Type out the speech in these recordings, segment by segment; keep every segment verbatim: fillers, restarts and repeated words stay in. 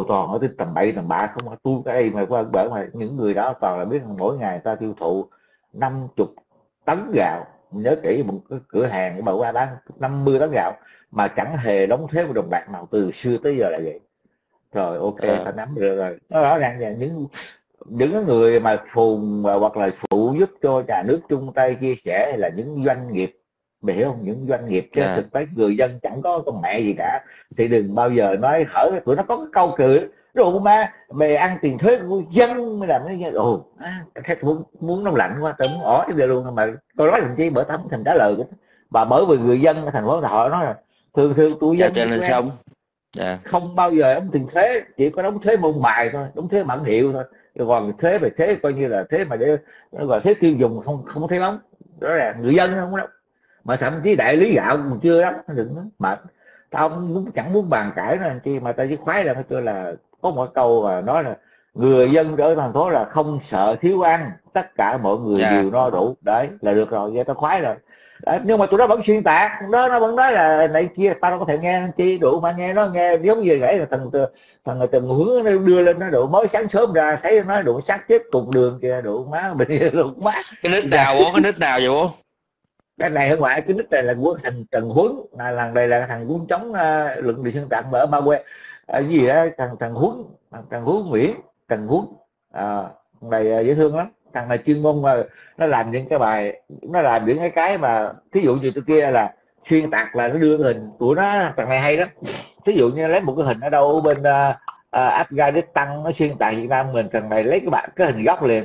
toàn ở tầm bậy tầm bạ không, tôi cái mà qua bởi mà những người đó toàn là biết mỗi ngày ta tiêu thụ năm chục tấn gạo. Mình nhớ kỹ một cái cửa hàng mà qua bán năm mươi tấn gạo mà chẳng hề đóng thuế một đồng bạc nào từ xưa tới giờ là vậy. Rồi ok, à. ta nắm được rồi. Nó rõ ràng là những những người mà phùn hoặc là phụ giúp cho nhà nước chung tay chia sẻ, hay là những doanh nghiệp, mày hiểu không, những doanh nghiệp, chứ à. thực tế người dân chẳng có con mẹ gì cả. Thì đừng bao giờ nói hở, tụi nó có cái câu cười đồ mà mày ăn tiền thuế của dân mới làm cái gì. Ồ à, muốn muốn nóng lạnh quá, tôi muốn ỏ cái điều luôn. Mà tôi nói làm chi bởi tấm thành trả lời của, và bởi vì người dân ở thành phố họ nói là thường thường tụi Chào dân trên lên tụi em sông. à. không bao giờ đóng tiền thuế, chỉ có đóng thuế môn bài thôi, đóng thuế bản hiệu thôi. Còn thuế về thuế coi như là thuế mà để gọi thuế tiêu dùng không không có thấy đóng. Rõ ràng người dân không có đóng, mà thậm chí đại lý gạo còn chưa đóng. Đừng nói mệt, tao muốn chẳng muốn bàn cãi nó chi, mà tao chỉ khoái là kêu là có một câu mà nói là người dân ở thành phố là không sợ thiếu ăn, tất cả mọi người à. đều no đủ. Đấy là được rồi, vậy tao khoái rồi. Đấy, nhưng mà tụi nó vẫn xuyên tạc đó, nó vẫn nói là này kia, tao đâu có thể nghe chi đủ, mà nghe nó nghe giống như vậy là thằng thằng từng hướng nó đưa lên nó đủ, mới sáng sớm ra thấy nó đủ xác chết cùng đường kìa, đủ má bình luôn má. Cái nick nào bố, cái nick nào vậy bố? Cái này ở ngoài cái nick này là của thằng Trần Huấn, là lần đây là thằng Huấn chống uh, luận điệu xuyên tạc ở Ba Que, à, gì đó thằng thằng Huấn, thằng, thằng Huấn Nguyễn, Trần Huấn, à, thằng này uh, dễ thương lắm. Thằng này chuyên môn mà nó làm những cái bài, nó làm những cái cái mà thí dụ như tụi kia là xuyên tạc là nó đưa cái hình của nó. Thằng này hay lắm, thí dụ như lấy một cái hình ở đâu bên uh, uh, Afghanistan nó xuyên tạc Việt Nam mình, thằng này lấy cái bạn cái hình gốc liền,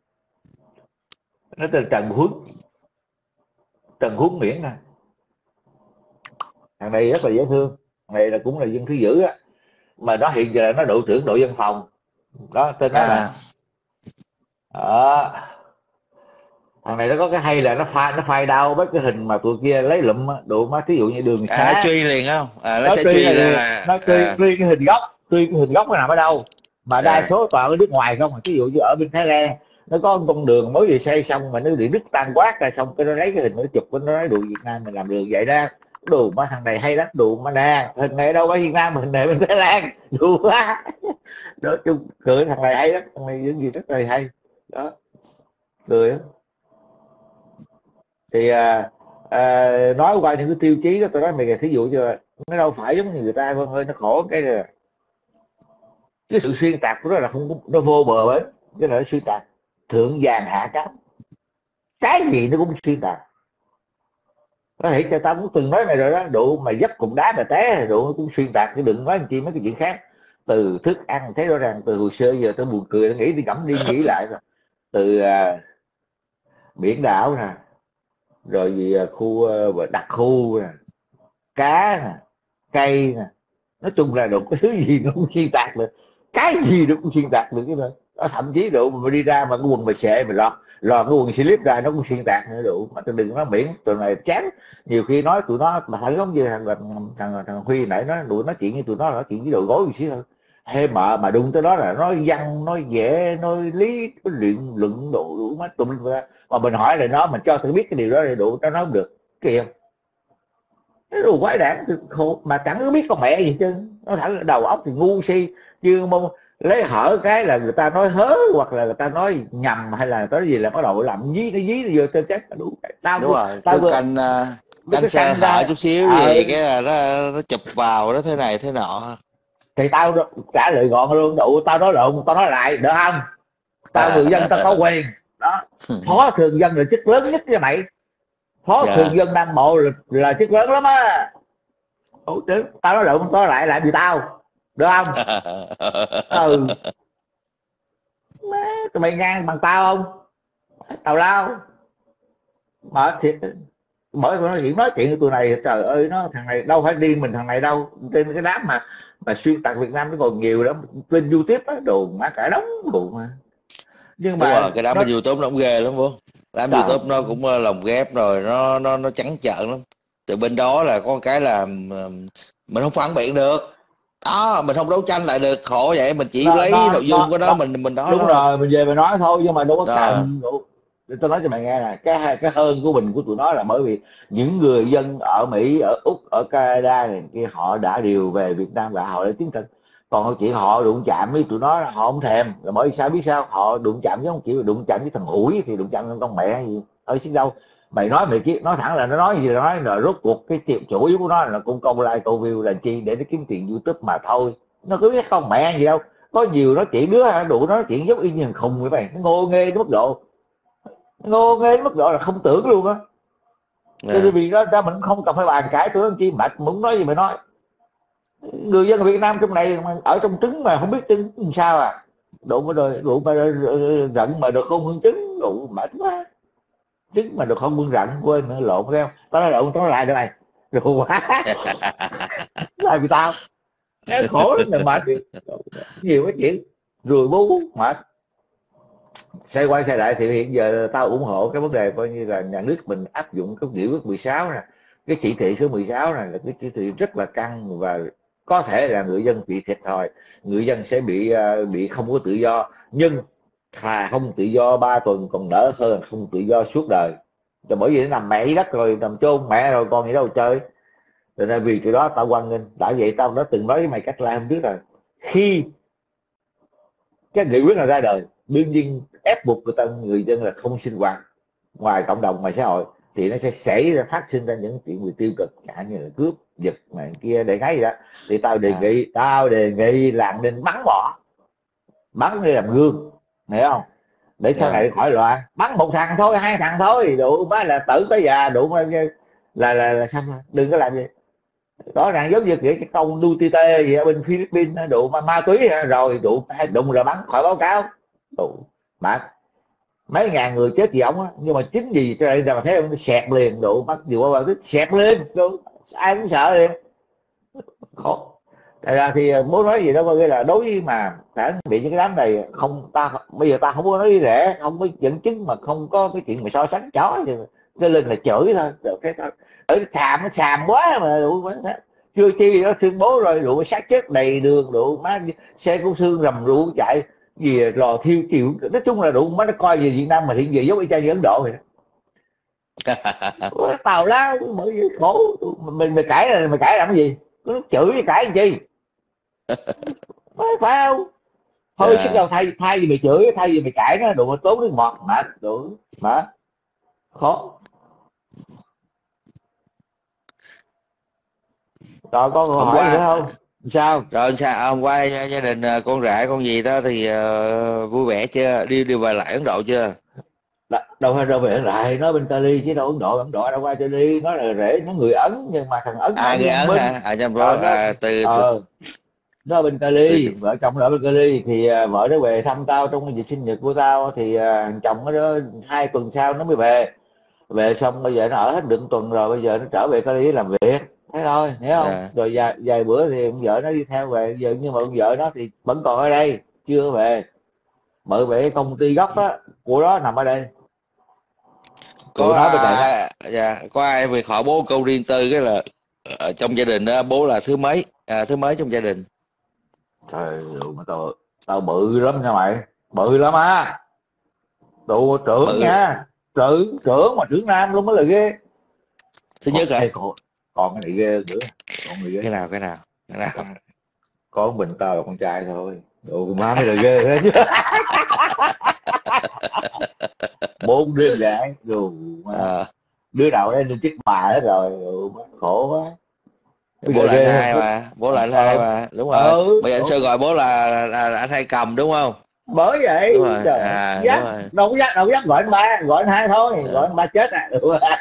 nó tên Trần Huấn, Trần Huấn Nguyễn nè. Thằng này rất là dễ thương, thằng này là cũng là dân thứ dữ á, mà nó hiện giờ nó đội trưởng đội dân phòng đó, tên nó à. là đó. Thằng này nó có cái hay là nó phai nó phai đau với cái hình mà tụi kia lấy lụm độ má, thí dụ như đường à, xá nó truy liền không? À, nó, nó sẽ truy truy là, ra là nó truy, à. truy cái hình gốc, truy cái hình gốc nó nằm ở đâu, mà đa à. số toàn ở nước ngoài không. Ví dụ như ở bên Thái Lan nó có một con đường mới vừa xây xong mà nó bị đứt tan quát ra, xong cái nó lấy cái hình nó chụp, nó nói đồ Việt Nam mình làm đường vậy đó. Đồ mà thằng này hay lắm, đồ mà nè hình này đâu có Việt Nam, hình này bên Thái Lan, đồ quá đó. Chung cười, thằng này hay lắm, thằng này những gì rất là hay đó, cười lắm. Thì à, à, nói qua những cái tiêu chí đó, tôi nói mày thí dụ như nó đâu phải giống như người ta Vân ơi, nó khổ cái là cái sự xuyên tạc của nó là không, nó vô bờ ấy. Cái là nó xuyên tạc thượng vàng hạ cám, cái gì nó cũng xuyên tạc. Có thể cho tao cũng từng nói này rồi đó, độ mà dấp cục đá mà té độ nó cũng xuyên tạc, chứ đừng nói làm chi mấy cái chuyện khác. Từ thức ăn thấy rõ ràng, từ hồi xưa giờ tôi buồn cười, tôi nghĩ đi ngẫm đi nghĩ lại rồi. Từ à, biển đảo nè, rồi gì à, khu à, đặc khu nè, cá nè, cây nè, nói chung là đủ cái thứ gì nó cũng xuyên tạc được, cái gì nó cũng xuyên tạc được cái đó. Thậm chí độ mà đi ra mà cái quần mà xệ mà lọt lọt cái quần slip ra nó cũng xuyên tạc nữa đủ. Mà tôi đừng nói biển, tụi này chán. Nhiều khi nói tụi nó mà thấy giống như thằng thằng, thằng, thằng Huy nãy nó tụi nói chuyện như tụi nó nói chuyện với đồ gối một xíu thôi, hay mà mà đụng tới đó là nói văn nói vẽ nói lý nói luyện luận độ đủ mắt tụi mình. Mà mình hỏi là nó mình cho tôi biết cái điều đó để đủ nó nói không được kìa, cái đồ quái đản khổ, mà chẳng có biết con mẹ gì chứ. Nó thẳng đầu óc thì ngu si, chứ mong lấy hở cái là người ta nói hớ, hoặc là người ta nói nhầm, hay là cái gì là bắt đầu làm dí nó dí nó vô tên chết là đủ. Tao Đúng rồi, tao cứ vừa canh canh sơ hở chút xíu à, gì cái là nó nó chụp vào đó, thế này thế nọ. Thì tao trả lời gọn luôn, đủ tao nói lộn tao nói lại được không? Tao người dân tao có quyền đó. Phó thường dân là chức lớn nhất cho mày, phó dạ. thường dân Nam Bộ là, là chức lớn lắm á. Ủa chứ tao nói lộn tao nói lại làm gì tao được không? Ừ, má tụi mày ngang bằng tao không? Tào lao mệt thiệt. Bởi vì nó chỉ nói chuyện với tụi này, trời ơi, nó thằng này đâu phải điên mình thằng này đâu. Trên cái đám mà mà xuyên tạc Việt Nam nó còn nhiều lắm, trên YouTube á, đồ má cả đống đồ mà. Nhưng Đúng mà rồi, cái đám nó... bên YouTube nó cũng ghê lắm bố. Đám Trời. YouTube nó cũng lồng ghép rồi, nó nó nó trắng trợn lắm. Từ bên đó là có cái là mình không phản biện được đó, mình không đấu tranh lại được, khổ vậy. Mình chỉ nó, lấy nó, nội dung nó, của đó nó, mình mình đó đúng thôi. rồi, mình về mình nói thôi, nhưng mà đâu có Đó. cần. Để tôi nói cho mày nghe là cái cái hơn của mình của tụi nó là bởi vì những người dân ở Mỹ, ở Úc, ở Canada này kia họ đã đều về Việt Nam và họ đã tiến thân. Còn câu chuyện họ đụng chạm với tụi nó họ không thèm, là bởi vì sao biết sao, họ đụng chạm với không chịu đụng chạm với thằng ủi thì đụng chạm với con mẹ gì ơi chứ đâu. Mày nói mày chứ nói thẳng là nó nói gì là nói là rốt cuộc cái tiệm chủ yếu của nó là cũng câu like câu view là chi để nó kiếm tiền YouTube mà thôi, nó cứ biết con mẹ gì đâu. Có nhiều nó chuyện đứa đủ nó chuyện giống y như thằng khùng vậy mày, nó ngô nghê đến mức độ ngô nghê đến mức độ là không tưởng luôn á. Cho nên vì đó ra mình không cần phải bàn cãi tôi chi mệt, muốn nói gì mày nói. Người dân Việt Nam trong này ở trong trứng mà không biết trứng làm sao à, đủ mà rồi đủ mà giận mà được không hương trứng đủ mệt quá. Trứng mà được không hương rặn quên nữa lộn theo tao nói lộn tao lại nữa mày rồi quá làm gì tao cái khổ lắm mày mệt nhiều cái chuyện rồi bú mệt. Xoay quay xoay lại thì hiện giờ tao ủng hộ cái vấn đề coi như là nhà nước mình áp dụng cái nghị quyết mười sáu nè, cái chỉ thị số mười sáu này là cái chỉ thị rất là căng và có thể là người dân bị thiệt thòi, người dân sẽ bị bị không có tự do, nhưng thà không tự do ba tuần còn đỡ hơn không tự do suốt đời. Rồi bởi vì nó nằm mẹ đất rồi nằm chôn mẹ rồi còn gì đâu chơi. Cho nên vì cái đó tao quan nghênh. Đã vậy tao đã từng nói với mày cách làm trước rồi, khi cái nghị quyết này ra đời đương nhiên ép buộc người ta người dân là không sinh hoạt ngoài cộng đồng ngoài xã hội thì nó sẽ xảy ra phát sinh ra những chuyện về tiêu cực cả như là cướp giật này kia để cái gì đó. Thì tao đề nghị tao đề nghị làm nên bắn bỏ, bắn để làm gương, hiểu không, để sau này khỏi loạn. Bắn một thằng thôi hai thằng thôi đủ má là tử tới già đủ mà là là là xong, đừng có làm gì đó ràng giống như cái công Duterte gì ở bên Philippines đủ ma, ma túy rồi đủ đụng rồi bắn khỏi báo cáo đủ mà mấy ngàn người chết vì ông á, nhưng mà chính vì cho đây ra mà thấy ông xẹt liền đủ bắt gì qua vào xẹt lên đủ, ai cũng sợ liền khổ. Thật ra thì muốn nói gì đó có nghĩa là đối với mà phản bị những cái đám này không ta bây giờ ta không có nói rẻ không có dẫn chứng mà không có cái chuyện mà so sánh chó thì cái lên là chửi thôi được cái thôi ở xàm nó xàm quá mà đủ chưa chi đó tuyên bố rồi đủ xác chết đầy đường đủ má xe cứu thương rầm rú chạy gì lò thiêu chịu nói chung là đủ má nó coi về Việt Nam mà hiện giờ giống y chang như Ấn Độ vậy đó. Tào lao bởi vì khổ mình mày cãi là mày cãi làm cái gì nó chửi với cãi làm chi phải không thôi chứ đâu thay thay vì mày chửi thay vì mày cãi nó đủ tốn nước bọt mệt đủ mà khó. Rồi có câu hỏi nữa không sao rồi sao hôm qua gia đình con rể con gì đó thì uh, vui vẻ chưa, đi đi về lại Ấn Độ chưa? Đâu hay đâu về lại nó bên Cali chứ đâu Ấn Độ Ấn Độ đâu qua cho đi nó là rể nó người Ấn nhưng mà thằng Ấn à người Ấn bên... hả à trong đó à, từ ờ, nó bên Cali từ... vợ chồng nó ở bên Cali thì uh, vợ nó về thăm tao trong cái dịp sinh nhật của tao thì uh, thằng chồng nó hai tuần sau nó mới về về xong bây giờ nó ở hết được tuần rồi bây giờ nó trở về Cali làm việc thế thôi hiểu không à. Rồi vài, vài bữa thì ông vợ nó đi theo về giờ nhưng mà ông vợ nó thì vẫn còn ở đây chưa về bởi về công ty gốc đó của đó nằm ở đây có à, dạ, có ai việc họ bố câu riêng tư cái là ở trong gia đình đó bố là thứ mấy à, thứ mấy trong gia đình. Trời ơi mà tao tao bự lắm nha mày bự lắm á đồ trưởng bự. Nha trưởng trưởng mà trưởng nam luôn mới là ghê thứ nhất rồi còn, còn cái này ghê nữa còn người ghê cái nào cái nào cái nào có mình tao là con trai thôi đồ má mới là ghê thế chứ bốn đứa gái rồi à. Đứa nào đấy lên chiếc bà hết rồi khổ quá bố là anh hai mà bố là anh hai mà đúng rồi ừ, bây giờ anh Sơn gọi bố là, là, là anh hai cầm đúng không bởi vậy trời à, dắt, đâu có dắt đâu có dắt gọi anh ba gọi anh hai thôi ừ. Gọi anh ba chết à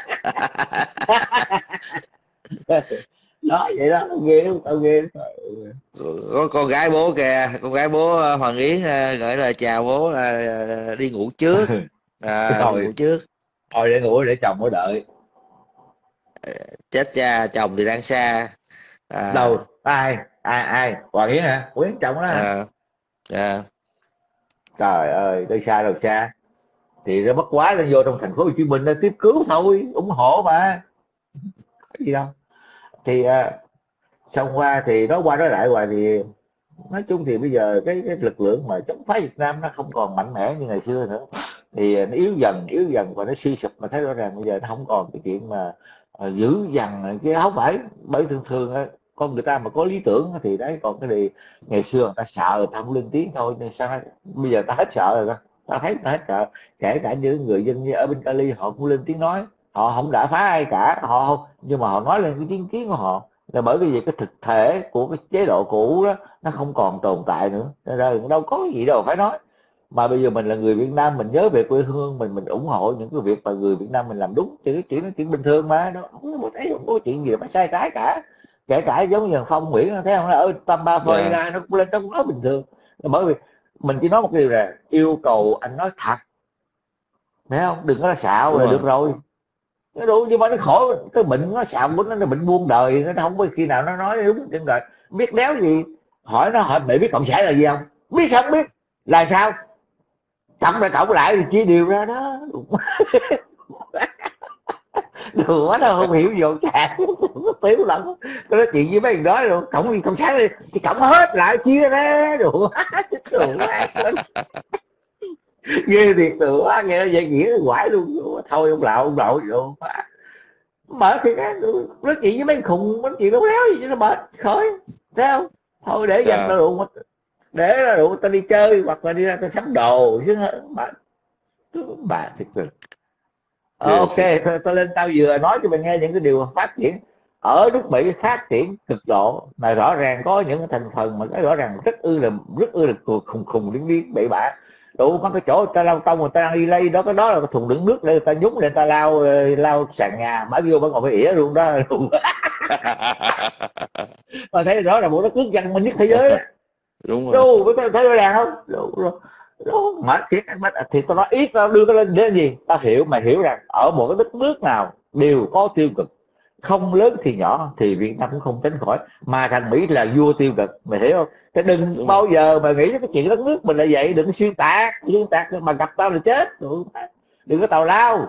nói vậy đó ghê tao ghê có con gái bố kìa con gái bố Hoàng Yến gửi lời chào bố là đi ngủ trước à, thôi, đi ngủ trước thôi để ngủ để chồng có đợi chết cha chồng thì đang xa à. Đâu ai ai ai Hoàng Yến hả Hoàng Yến chồng đó hả à, à. Trời ơi tôi xa đâu xa thì nó bất quá lên vô trong thành phố Hồ Chí Minh nó tiếp cứu thôi ủng hộ mà có gì đâu thì uh, xong qua thì nói qua nói lại hoài thì nói chung thì bây giờ cái, cái lực lượng mà chống phá Việt Nam nó không còn mạnh mẽ như ngày xưa nữa thì nó yếu dần yếu dần và nó suy sụp mà thấy rõ ràng bây giờ nó không còn cái chuyện mà uh, giữ dằn cái không phải bởi thường thường con người ta mà có lý tưởng thì đấy, còn cái gì ngày xưa người ta sợ người ta không lên tiếng thôi, nhưng sao bây giờ ta hết sợ rồi, ta thấy ta hết sợ. Kể cả những người dân như ở bên Cali họ cũng lên tiếng nói, họ không đã phá ai cả, họ không, nhưng mà họ nói lên cái chính kiến của họ, là bởi vì cái thực thể của cái chế độ cũ đó nó không còn tồn tại nữa, nên ra đâu có gì đâu phải nói. Mà bây giờ mình là người Việt Nam, mình nhớ về quê hương mình mình ủng hộ những cái việc mà người Việt Nam mình làm đúng, thì cái chuyện nó chuyện bình thường mà, nó không có thấy không có chuyện gì là phải sai trái cả. Kể cả giống như Phong Nguyễn thấy không, ở Tâm Ba Phơi ra nó cũng lên nó cũng nói bình thường, bởi vì mình chỉ nói một điều là yêu cầu anh nói thật, thấy không, đừng có xạo là rồi. Được rồi, nó đủ, nhưng mà nó khổ cái bệnh nó xạo của nó là bệnh buông đời, nó không có khi nào nó nói đúng chuyện rồi. Biết đéo gì, hỏi nó, hỏi mày biết cộng sản là gì không, biết sao không biết là sao, cộng lại cộng lại thì chia đều ra đó. Đùa quá, nó không hiểu vô chạc tiếu lắm. Tôi nói chuyện với mấy người đó rồi cộng gì cộng sản đi thì cộng hết lại chia ra. Đùa đùa ghê thiệt, đùa nghe nó dễ nghĩa quải luôn. Đùa. Thôi ông lạo ông lội đùa mở thì cái nói chuyện với mấy khùng, nói chuyện đâu đéo gì cho nó mệt khởi, thấy không. Thôi để dành ra rượu, để ra rượu ta đi chơi hoặc là đi ra ta sắm đồ chứ bà bà thiệt rồi. Ờ, ok, tôi lên tao vừa nói cho bạn nghe những cái điều phát triển ở nước Mỹ, phát triển cực độ mà rõ ràng có những cái thành phần mà cái rõ ràng rất ư là rất ư là khùng khùng điên điên bậy bạ. Đủ có cái chỗ ta lao tông người ta đang đi lấy đó, cái đó là cái thùng đựng nước để người ta nhúng để người ta lao lao sàn nhà, bả vô bả ngồi phải ỉa luôn đó. Mà thấy rõ là bộ đất nước văn minh nhất thế giới đó. Đúng rồi. Đúng, thấy rõ ràng không? Đúng rồi. Đúng, mà thiệt thì tôi nói ít tao đưa cái lên đến gì tao hiểu, mày hiểu rằng ở một cái đất nước nào đều có tiêu cực, không lớn thì nhỏ, thì Việt Nam cũng không tránh khỏi, mà thằng Mỹ là vua tiêu cực, mày hiểu không? Thế đừng Đúng bao rồi. giờ mà nghĩ cái chuyện đất nước mình là vậy, đừng xuyên tạc xuyên tạc mà gặp tao là chết. Đừng có tào lao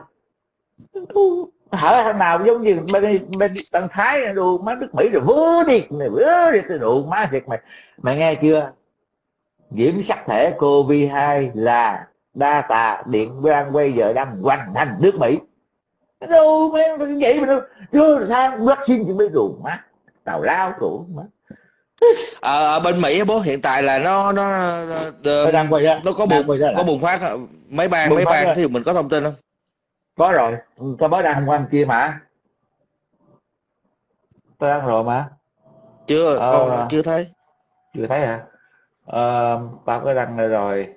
hở thằng nào giống như bên bên Tân Thái đồ má nước Mỹ rồi vớ đi này vớ đi cái đồ má thiệt. Mày mày nghe chưa, nhiễm sắc thể Covid hai là data điện đang bây giờ đang hoành hành nước Mỹ. Đâu vậy mà chưa sang vaccine thì mới đủ má tào lao đủ má. Ở, ở bên Mỹ bố hiện tại là nó nó nó, đang quay ra, nó có bùng có bùng phát mấy bang mấy bang thì mình có thông tin không? Có rồi, tôi mới đăng hôm qua kia mà, tôi đăng rồi mà. Chưa ờ, con chưa thấy chưa thấy hả? Ờ, tao có đăng rồi rồi.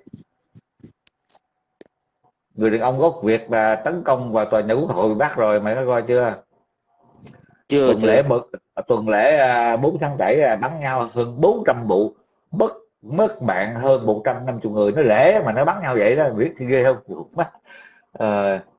Người đàn ông gốc Việt là tấn công vào tòa nhà Quốc hội Bắc rồi, mày có coi chưa? Chưa tuần chưa. lễ bực tuần lễ bốn tháng bảy bắn nhau hơn bốn trăm vụ, mất mất mạng hơn một trăm năm mươi người, nó lễ mà nó bắn nhau vậy đó, biết thì ghê không? Ờ,